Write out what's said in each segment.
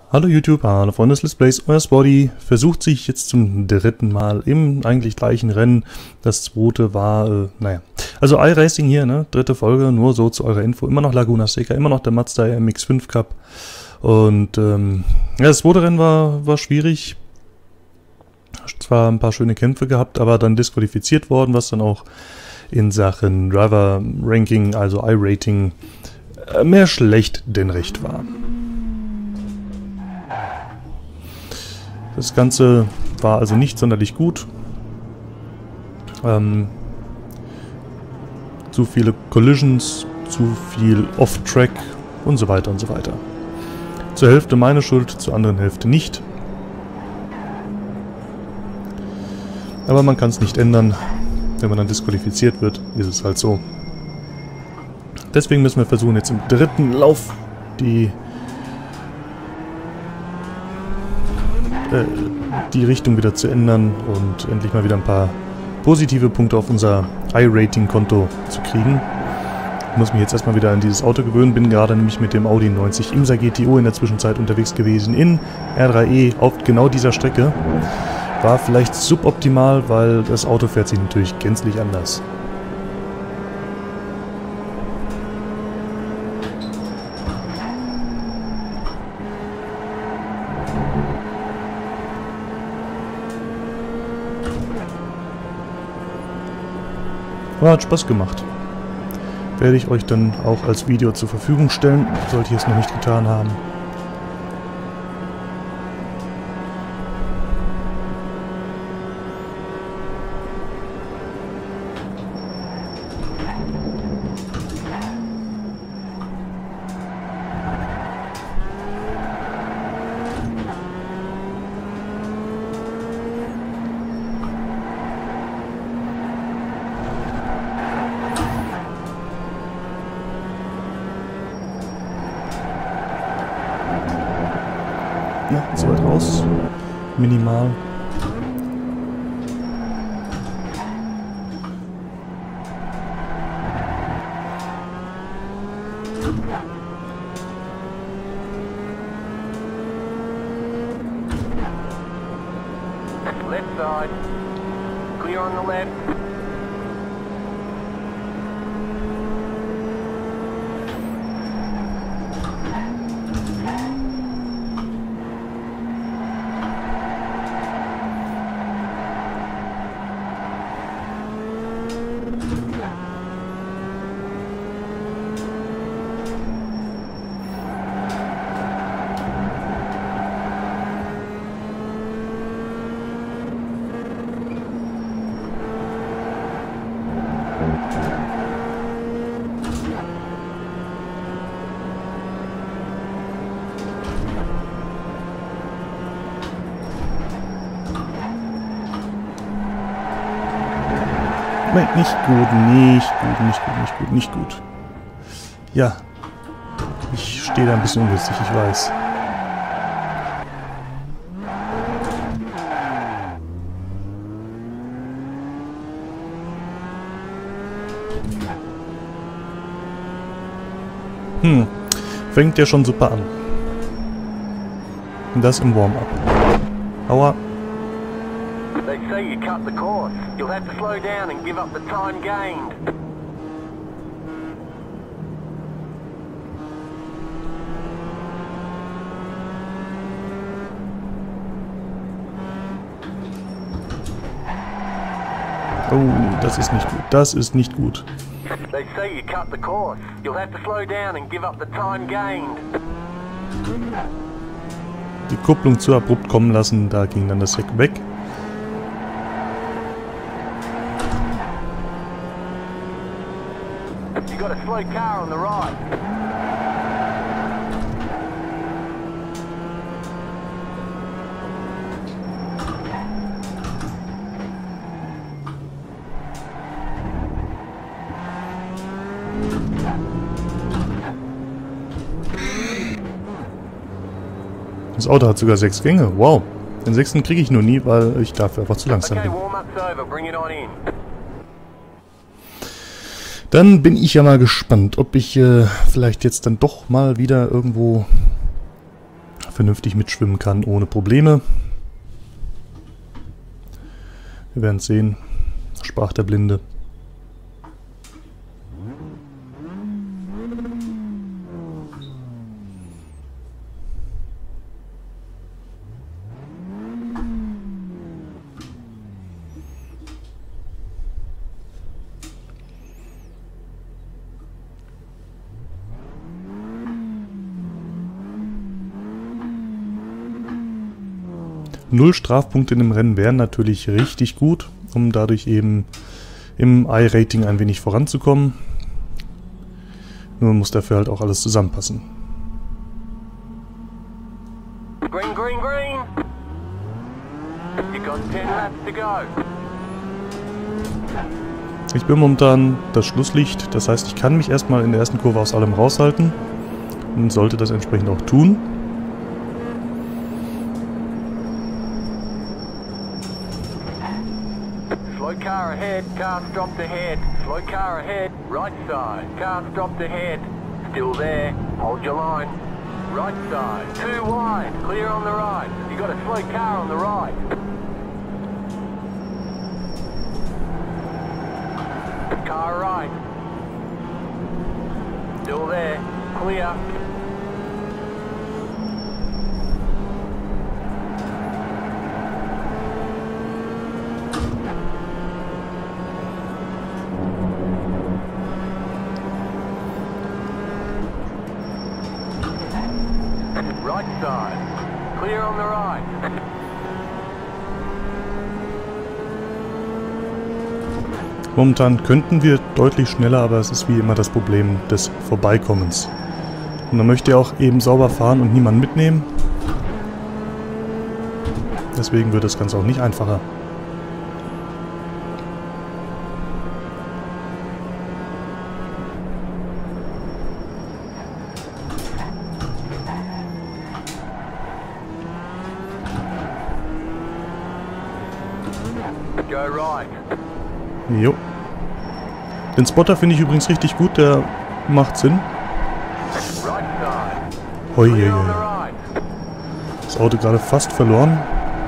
Hallo YouTube, hallo Freunde des Let's Plays, euer Spotty versucht sich jetzt zum dritten Mal im eigentlich gleichen Rennen. Das zweite war, also iRacing hier, ne, dritte Folge, nur so zu eurer Info. Immer noch Laguna Seca, immer noch der Mazda MX-5 Cup. Und ja, das zweite Rennen war schwierig. Zwar ein paar schöne Kämpfe gehabt, aber dann disqualifiziert worden, was dann auch in Sachen Driver Ranking, also iRating, mehr schlecht denn recht war. Das Ganze war also nicht sonderlich gut. Zu viele Collisions, zu viel Off-Track und so weiter und so weiter. Zur Hälfte meine Schuld, zur anderen Hälfte nicht. Aber man kann es nicht ändern. Wenn man dann disqualifiziert wird, ist es halt so. Deswegen müssen wir versuchen, jetzt im dritten Lauf die Richtung wieder zu ändern und endlich mal wieder ein paar positive Punkte auf unser iRating-Konto zu kriegen. Ich muss mich jetzt erstmal wieder an dieses Auto gewöhnen, bin gerade nämlich mit dem Audi 90 Imsa GTO in der Zwischenzeit unterwegs gewesen in R3E auf genau dieser Strecke. War vielleicht suboptimal, weil das Auto fährt sich natürlich gänzlich anders. Aber hat Spaß gemacht. Werde ich euch dann auch als Video zur Verfügung stellen, sollte ich es noch nicht getan haben. Ja, zu weit raus. Minimal. Left side. Clear on the left. Nein, nicht gut, nicht gut. Ja, ich stehe da ein bisschen ungünstig, ich weiß. Fängt ja schon super an. Und das im Warm-up. Aua. They say you cut the course. You'll have to slow down and give up the time gained. Oh, das ist nicht gut. Das ist nicht gut. They say you cut the course. You'll have to slow down and give up the time gained. Die Kupplung zu abrupt kommen lassen, da ging dann das Heck weg. You got a slow car on the right. Das Auto hat sogar 6 Gänge. Wow. Den 6. kriege ich nur nie, weil ich dafür einfach zu langsam bin. Dann bin ich ja mal gespannt, ob ich vielleicht jetzt dann doch mal wieder irgendwo vernünftig mitschwimmen kann ohne Probleme. Wir werden sehen, sprach der Blinde. Null Strafpunkte in dem Rennen wären natürlich richtig gut, um dadurch eben im I-Rating ein wenig voranzukommen. Nur muss dafür halt auch alles zusammenpassen. Green, green, green. You got 10 laps to go. Ich bin momentan das Schlusslicht, das heißt, ich kann mich erstmal in der ersten Kurve aus allem raushalten und sollte das entsprechend auch tun. Slow car ahead, car stopped ahead. Slow car ahead, right side. Car stopped ahead. Still there, hold your line. Right side, too wide, clear on the right. You got a slow car on the right. Car right. Still there, clear. Right side. Clear on the right. Momentan könnten wir deutlich schneller, aber es ist wie immer das Problem des Vorbeikommens. Und man möchte ja auch eben sauber fahren und niemanden mitnehmen. Deswegen wird das Ganze auch nicht einfacher. Go right. Jo. Den Spotter finde ich übrigens richtig gut, der macht Sinn. Right side. Hoi, Clear on hoi, the hoi. right. Das Auto gerade fast verloren.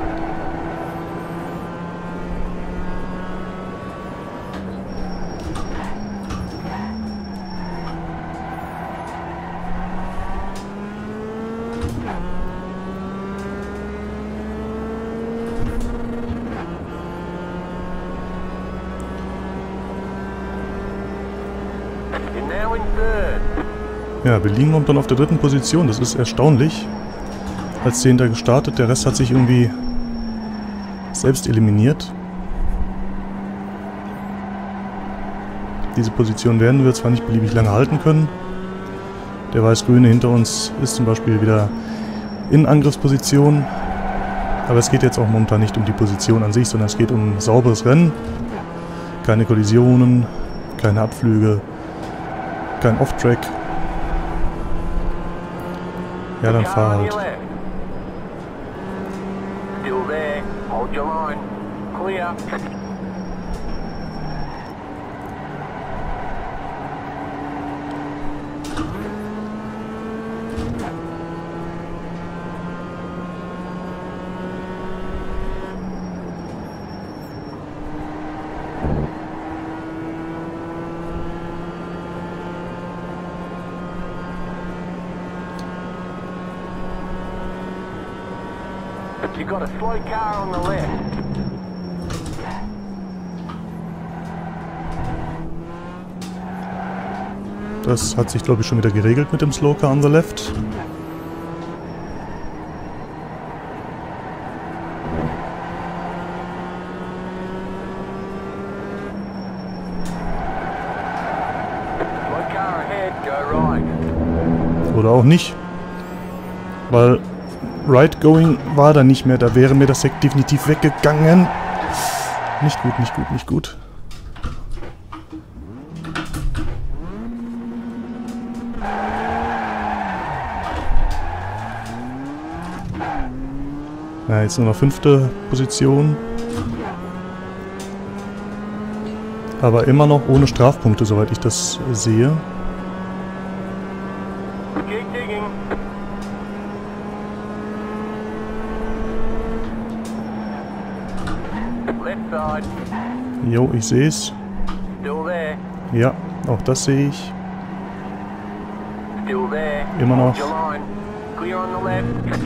You're now in third. Ja, wir liegen momentan auf der 3. Position. Das ist erstaunlich. Als 10. gestartet, der Rest hat sich irgendwie selbst eliminiert. Diese Position werden wir zwar nicht beliebig lange halten können. Der Weiß-Grüne hinter uns ist zum Beispiel wieder in Angriffsposition. Aber es geht jetzt auch momentan nicht um die Position an sich, sondern es geht um sauberes Rennen. Keine Kollisionen, keine Abflüge, kein Off-Track. Ja, dann Car fahr on halt. your left. Still there, hold your line. Clear. You got a slow car on the left. Das hat sich, glaube ich, schon wieder geregelt mit dem Slow Car on the left. Slow car ahead, go right. Oder auch nicht. Weil Right Going war da nicht mehr. Da wäre mir das Heck definitiv weggegangen. Nicht gut, nicht gut, nicht gut. Ja, jetzt nur noch 5. Position. Aber immer noch ohne Strafpunkte, soweit ich das sehe. Keep digging. side. Jo, ich sehe es. Still there. Ja, auch das sehe ich. Still there. Immer noch. Hold your line. Clear on the left.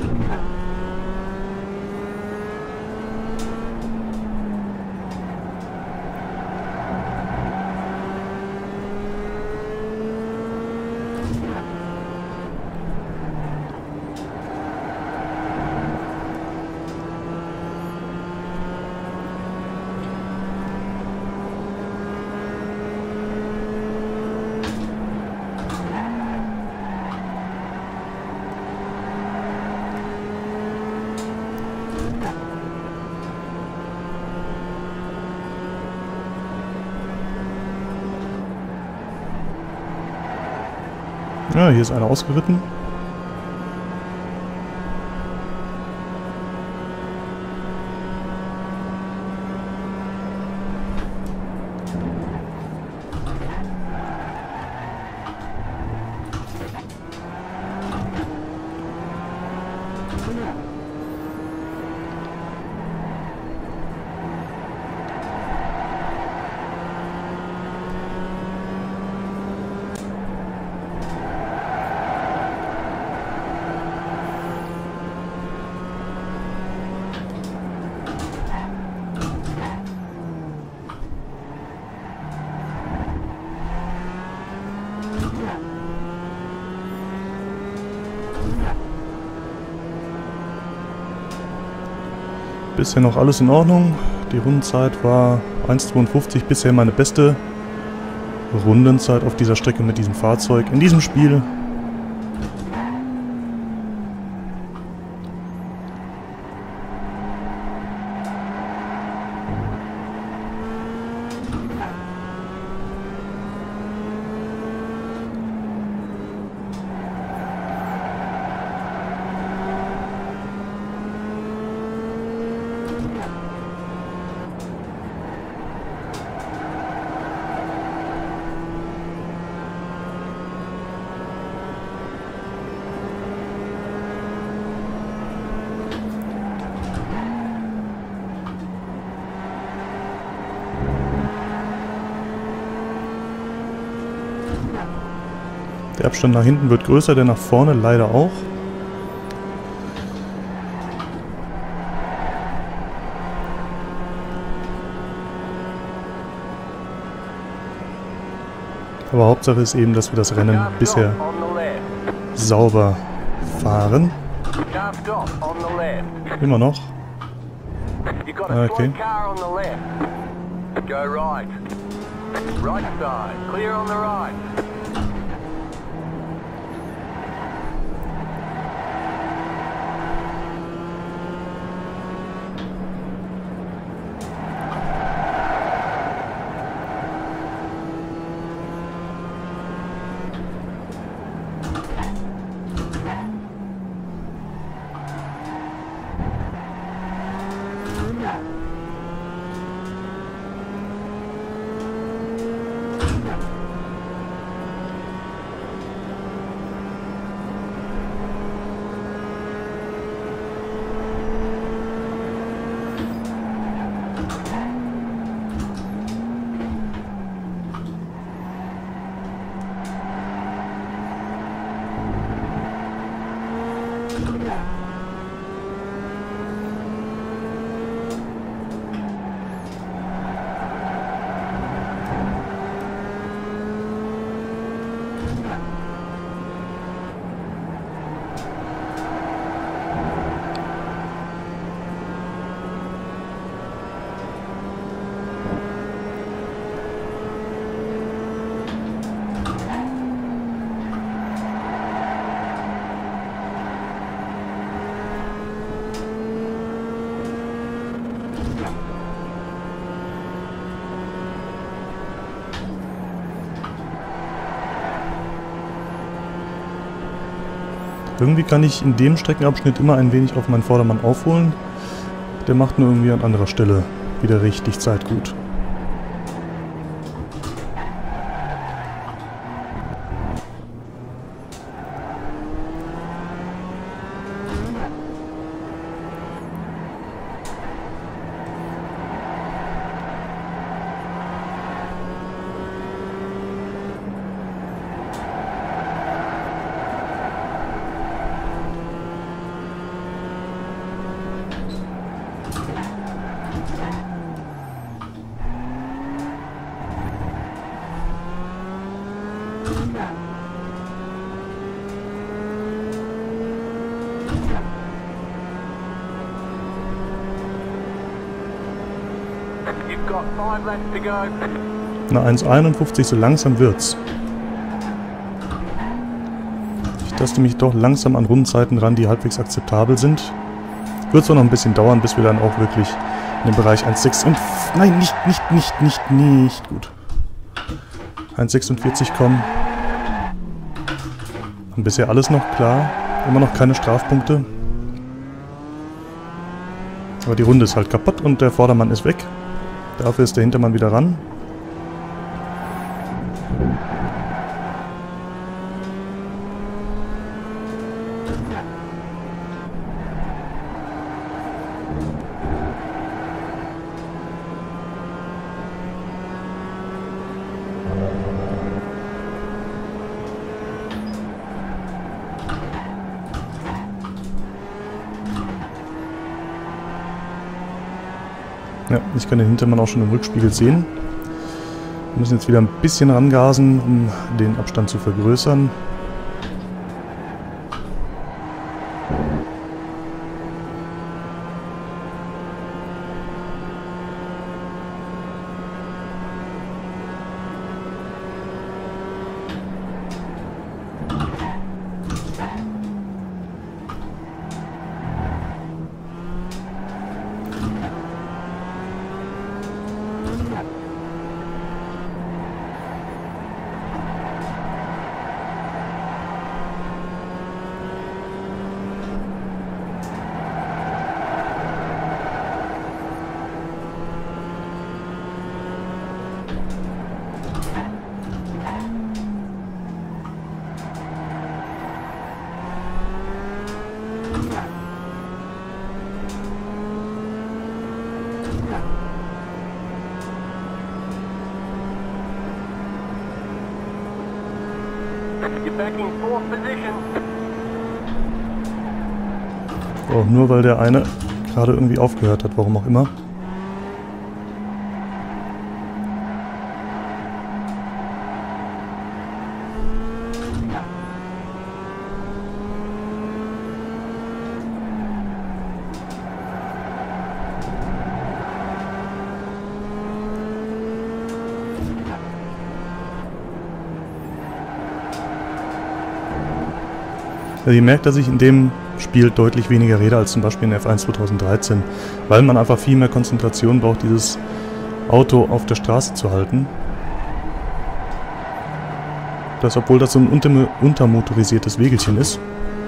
Ja, hier ist einer ausgeritten. Bisher noch alles in Ordnung. Die Rundenzeit war 1,52, bisher meine beste Rundenzeit auf dieser Strecke mit diesem Fahrzeug in diesem Spiel. Der Abstand nach hinten wird größer, der nach vorne leider auch. Aber Hauptsache ist eben, dass wir das Rennen Car bisher stop on the left. sauber fahren. Car stop on the left. Immer noch. You got a Okay. slow car on the left. Go right. Right side. Clear on the right. Irgendwie kann ich in dem Streckenabschnitt immer ein wenig auf meinen Vordermann aufholen. Der macht nur irgendwie an anderer Stelle wieder richtig Zeit gut. You've got 5 laps to go. Na, 1,51, so langsam wird's. Ich taste mich doch langsam an Rundenzeiten ran, die halbwegs akzeptabel sind. Wird zwar noch ein bisschen dauern, bis wir dann auch wirklich in den Bereich 1,6 und... Nein, nicht gut. 1,46 kommen. Und bisher alles noch klar. Immer noch keine Strafpunkte. Aber die Runde ist halt kaputt und der Vordermann ist weg. Dafür ist der Hintermann wieder ran. Ja, ich kann den Hintermann auch schon im Rückspiegel sehen. Wir müssen jetzt wieder ein bisschen rangasen, um den Abstand zu vergrößern. You're back in 4th position. Oh, nur weil der eine gerade irgendwie aufgehört hat, warum auch immer. Also ihr merkt, dass ich in dem Spiel deutlich weniger rede als zum Beispiel in F1 2013, weil man einfach viel mehr Konzentration braucht, dieses Auto auf der Straße zu halten. Das, obwohl das so ein untermotorisiertes Wägelchen ist.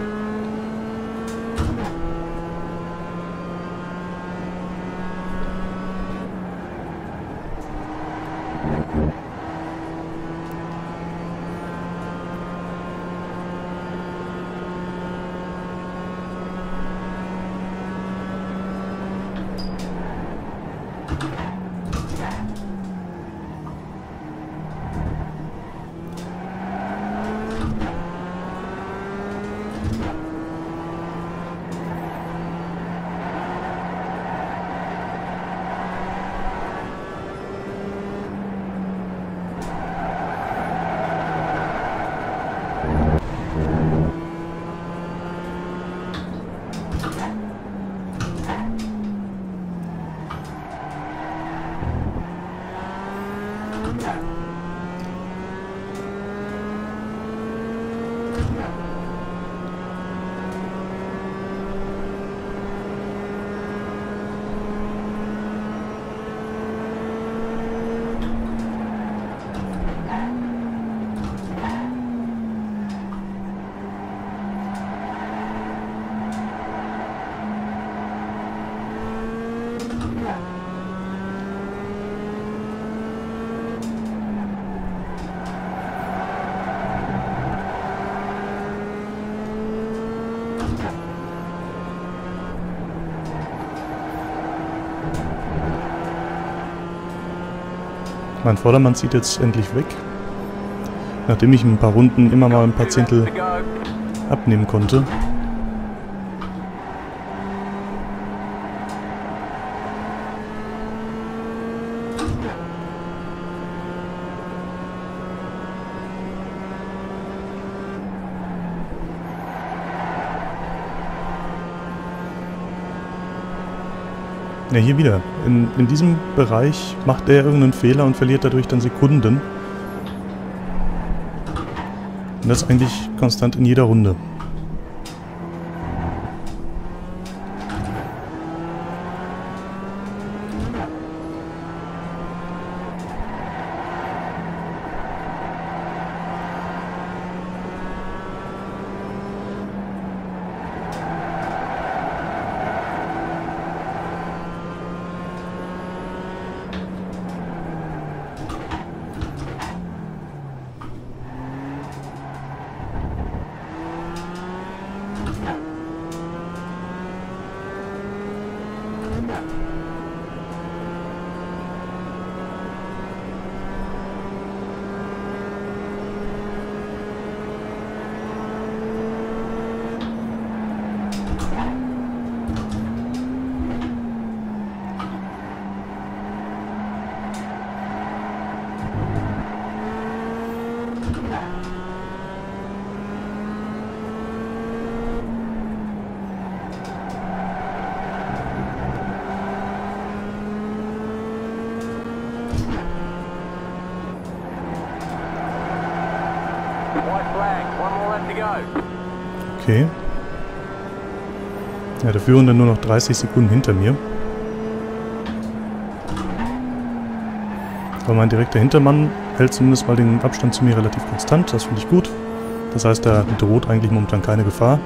Mein Vordermann zieht jetzt endlich weg, nachdem ich ein paar Runden immer mal ein paar Zehntel abnehmen konnte. Ja, hier wieder. In diesem Bereich macht er irgendeinen Fehler und verliert dadurch dann Sekunden. Und das eigentlich konstant in jeder Runde. Okay. Ja, der Führende nur noch 30 Sekunden hinter mir. Aber mein direkter Hintermann hält zumindest mal den Abstand zu mir relativ konstant. Das finde ich gut. Das heißt, da droht eigentlich momentan keine Gefahr.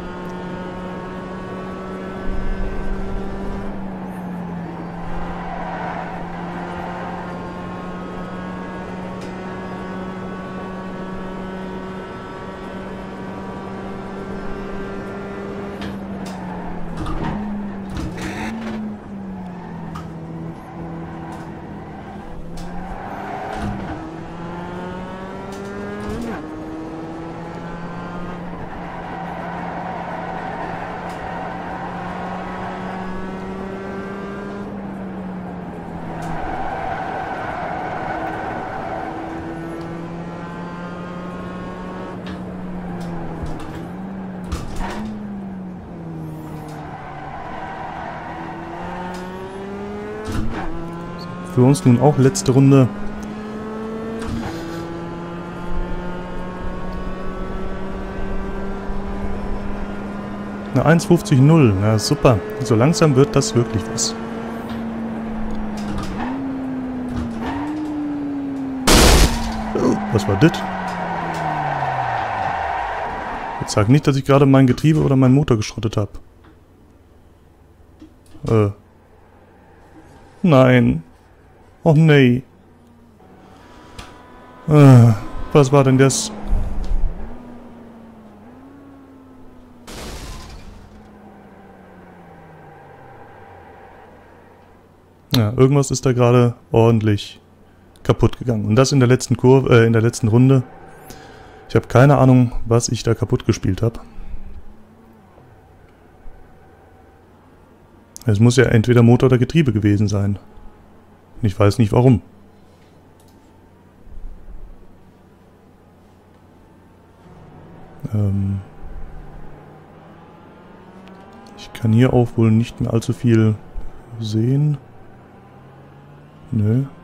Für uns nun auch letzte Runde. Eine 1,50,0. Na super. So langsam wird das wirklich was. Was war das? Jetzt sag nicht, dass ich gerade mein Getriebe oder meinen Motor geschrottet habe. Nein. Oh nee. Was war denn das? Ja, irgendwas ist da gerade ordentlich kaputt gegangen. Und das in der letzten Kurve, in der letzten Runde. Ich habe keine Ahnung, was ich da kaputt gespielt habe. Es muss ja entweder Motor oder Getriebe gewesen sein. Ich weiß nicht warum. Ich kann hier auch wohl nicht mehr allzu viel sehen. Nö.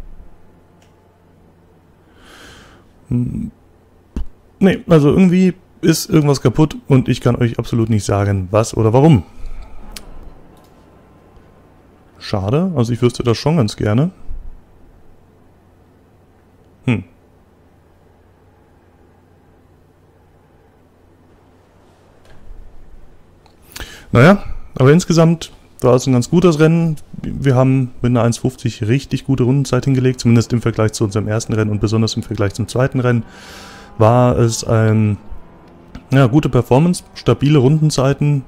Nee, also irgendwie ist irgendwas kaputt und ich kann euch absolut nicht sagen, was oder warum. Schade, also ich wüsste das schon ganz gerne. Naja, aber insgesamt war es ein ganz gutes Rennen. Wir haben mit einer 1,50 richtig gute Rundenzeit hingelegt, zumindest im Vergleich zu unserem ersten Rennen und besonders im Vergleich zum zweiten Rennen war es ein, ja, gute Performance, stabile Rundenzeiten,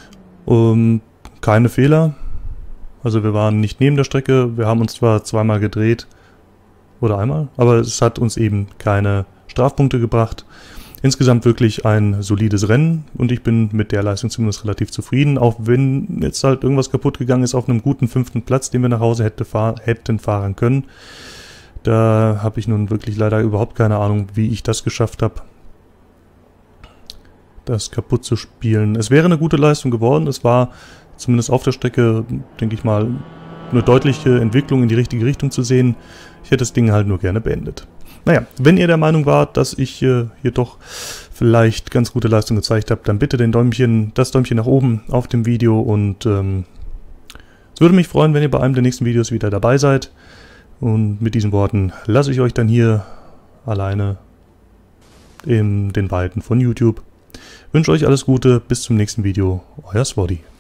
keine Fehler. Also wir waren nicht neben der Strecke, wir haben uns zwar zweimal gedreht oder einmal, aber es hat uns eben keine Strafpunkte gebracht. Insgesamt wirklich ein solides Rennen und ich bin mit der Leistung zumindest relativ zufrieden, auch wenn jetzt halt irgendwas kaputt gegangen ist auf einem guten 5. Platz, den wir nach Hause hätten fahren können. Da habe ich nun wirklich leider überhaupt keine Ahnung, wie ich das geschafft habe. das kaputt zu spielen. Es wäre eine gute Leistung geworden. Es war zumindest auf der Strecke, denke ich mal, eine deutliche Entwicklung in die richtige Richtung zu sehen. Ich hätte das Ding halt nur gerne beendet. Naja, wenn ihr der Meinung wart, dass ich hier doch vielleicht ganz gute Leistung gezeigt habe, dann bitte das Däumchen nach oben auf dem Video und es würde mich freuen, wenn ihr bei einem der nächsten Videos wieder dabei seid. Und mit diesen Worten lasse ich euch dann hier alleine in den Weiten von YouTube. Ich wünsche euch alles Gute, bis zum nächsten Video, euer Swoddy.